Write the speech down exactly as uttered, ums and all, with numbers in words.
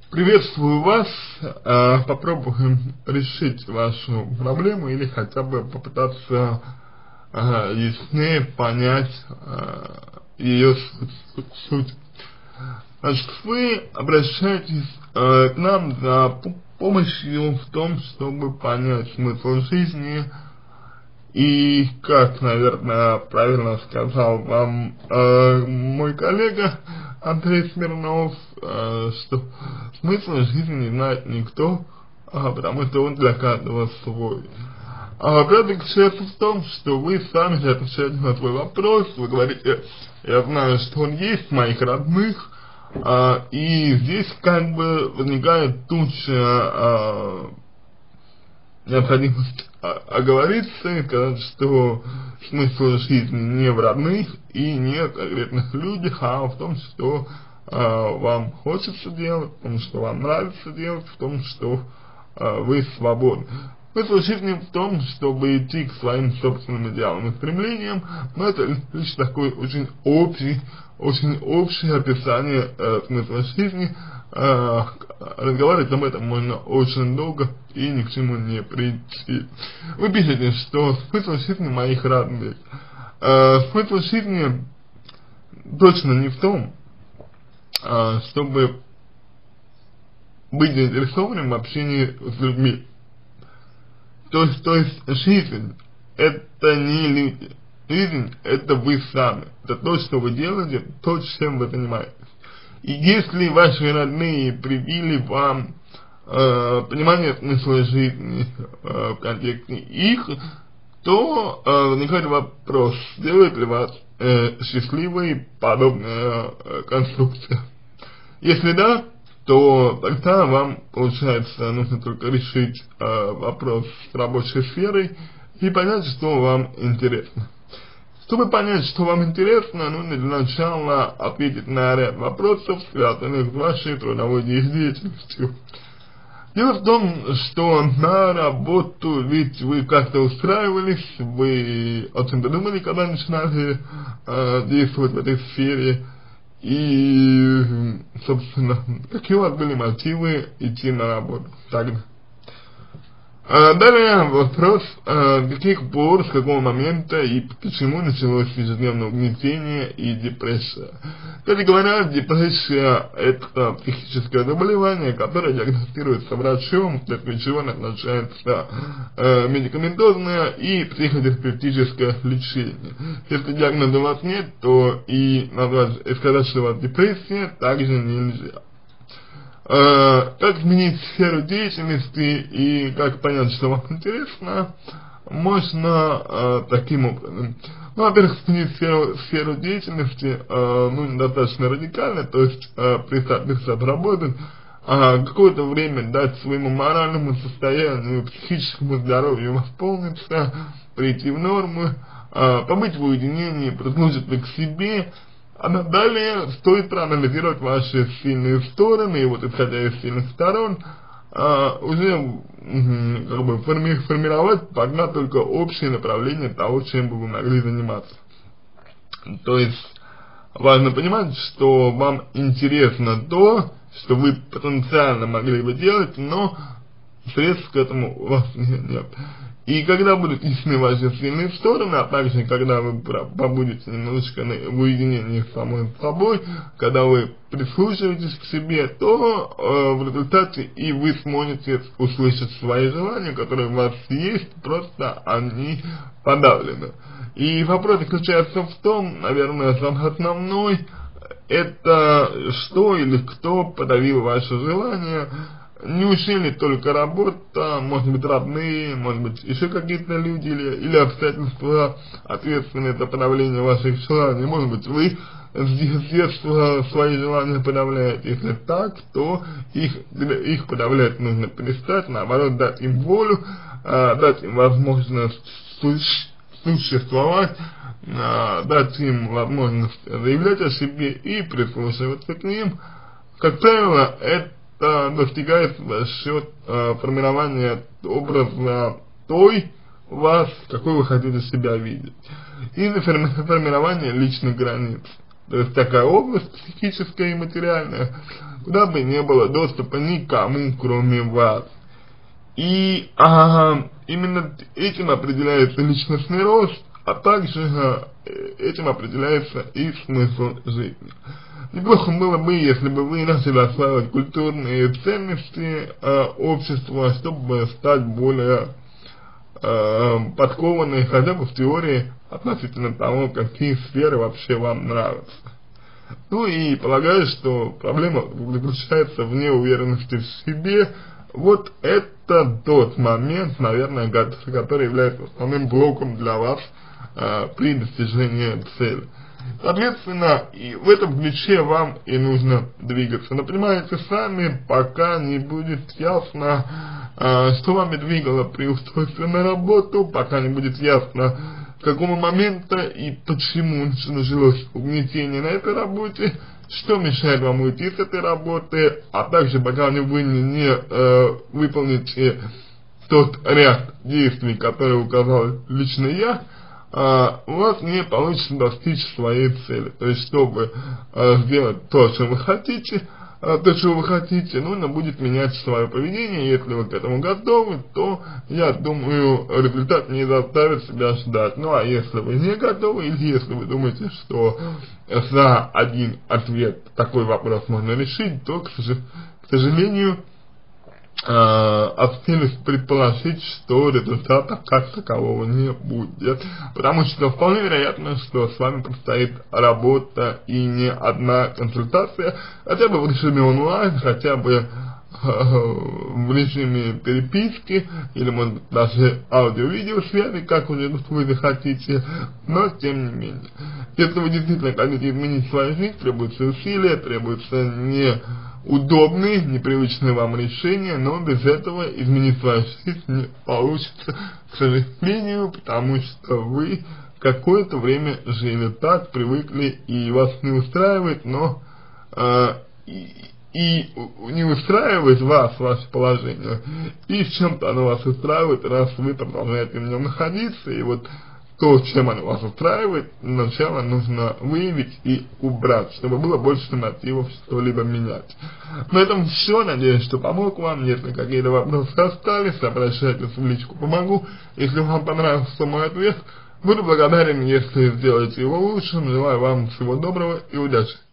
Приветствую вас. А, попробуем решить вашу проблему или хотя бы попытаться а, яснее понять а, ее суть, суть. Значит, вы обращаетесь а, к нам за помощью в том, чтобы понять смысл жизни и, как, наверное, правильно сказал вам э, мой коллега Андрей Смирнов, э, что смысл жизни не знает никто, а, потому что он для каждого свой. А правда заключается в том, что вы сами же отвечаете на свой вопрос, вы говорите, я знаю, что он есть в моих родных, а, и здесь как бы возникает туча а, необходимость оговориться и сказать, что смысл жизни не в родных и не в конкретных людях, а в том, что э, вам хочется делать, в том, что вам нравится делать, в том, что э, вы свободны. Смысл жизни в том, чтобы идти к своим собственным идеалам и стремлениям, но это лишь такой очень общий, очень общее описание э, смысла жизни. Uh, разговаривать об этом можно очень долго и ни к чему не прийти. Вы пишете, что смысл жизни моих родных. Uh, смысл жизни точно не в том, uh, чтобы быть заинтересованным в общении с людьми. То есть, то есть жизнь это не люди. Жизнь это вы сами. Это то, что вы делаете, то, чем вы занимаетесь. И если ваши родные привили вам э, понимание смысла жизни э, в контексте их, то э, возникает вопрос, делает ли вас э, счастливой подобная э, конструкция. Если да, то тогда вам, получается, нужно только решить э, вопрос с рабочей сферой и понять, что вам интересно. Чтобы понять, что вам интересно, нужно для начала ответить на ряд вопросов, связанных с вашей трудовой деятельностью. Дело в том, что на работу ведь вы как-то устраивались, вы о чем-то думали, когда начинали э, действовать в этой сфере, и, собственно, какие у вас были мотивы идти на работу тогда? А далее вопрос, а, с каких пор, с какого момента и почему началось ежедневное угнетение и депрессия. Кстати говоря, депрессия это психическое заболевание, которое диагностируется врачом, вследствие чего назначается э, медикаментозное и психотерапевтическое лечение. Если диагноза у вас нет, то и назвать, и сказать, что у вас депрессия, также нельзя. Uh, как изменить сферу деятельности и как понять, что вам интересно, можно uh, таким образом. Ну, во-первых, сменить сферу, сферу деятельности uh, ну, достаточно радикально, то есть uh, перестать, перестать работать, uh, какое-то время дать своему моральному состоянию, психическому здоровью восполниться, прийти в норму, uh, побыть в уединении, приблизиться к себе. А далее стоит проанализировать ваши сильные стороны, и вот исходя из сильных сторон, а, уже угу, как бы форми формировать пока только общее направление того, чем бы вы могли заниматься. То есть важно понимать, что вам интересно то, что вы потенциально могли бы делать, но средств к этому у вас нет. И когда будут ясны ваши сильные стороны, а также когда вы побудете немножечко в уединении с самой собой, когда вы прислушиваетесь к себе, то э, в результате и вы сможете услышать свои желания, которые у вас есть, просто они подавлены. И вопрос заключается в том, наверное, самый основной, это что или кто подавил ваше желание. Неужели только работа, может быть родные, может быть еще какие-то люди или, или обстоятельства, ответственные за подавление ваших желаний, может быть вы с детства свои желания подавляете. Если так, то их, их подавлять нужно перестать, наоборот дать им волю, э, дать им возможность существовать, э, дать им возможность заявлять о себе и прислушиваться к ним. Как правило, это достигается за счет э, формирования образа той вас, какой вы хотите себя видеть, и за формирование личных границ. То есть такая область психическая и материальная, куда бы не было доступа никому, кроме вас. И а, именно этим определяется личностный рост, а также а, этим определяется и смысл жизни. Неплохо было бы, если бы вы начали осваивать культурные ценности э, общества, чтобы стать более э, подкованной хотя бы в теории относительно того, какие сферы вообще вам нравятся. Ну и полагаю, что проблема заключается в неуверенности в себе. Вот это тот момент, наверное, который является основным блоком для вас э, при достижении цели. Соответственно, и в этом ключе вам и нужно двигаться. Но понимаете сами, пока не будет ясно, э, что вами двигало при устройстве на работу, пока не будет ясно, с какого момента и почему началось угнетение на этой работе, что мешает вам уйти с этой работы, а также пока вы не, не э, выполните тот ряд действий, который указал лично я, Uh, у вас не получится достичь своей цели. То есть, чтобы uh, сделать то, что вы хотите, uh, то, что вы хотите, нужно будет менять свое поведение. Если вы к этому готовы, то, я думаю, результат не заставит себя ждать. Ну, а если вы не готовы, или если вы думаете, что за один ответ такой вопрос можно решить, то, к сожалению, осмелюсь предположить, что результата как такового не будет, потому что вполне вероятно, что с вами предстоит работа и не одна консультация, хотя бы в режиме онлайн, хотя бы в режиме переписки, или может быть даже аудио-видео связи, как уже вы захотите, но тем не менее. Если вы действительно хотите изменить свою жизнь, требуются усилия, требуются неудобные, непривычные вам решения, но без этого изменить свою жизнь не получится, к сожалению, потому что вы какое-то время жили так, привыкли, и вас не устраивает, но э, и, и не устраивает вас, ваше положение, и в чем-то оно вас устраивает, раз вы продолжаете в нем находиться, и вот то, чем оно вас устраивает, сначала нужно выявить и убрать, чтобы было больше мотивов что-либо менять. На этом все, надеюсь, что помог вам. Если какие-то вопросы остались, обращайтесь в личку «Помогу». Если вам понравился мой ответ, буду благодарен, если сделаете его лучшим. Желаю вам всего доброго и удачи.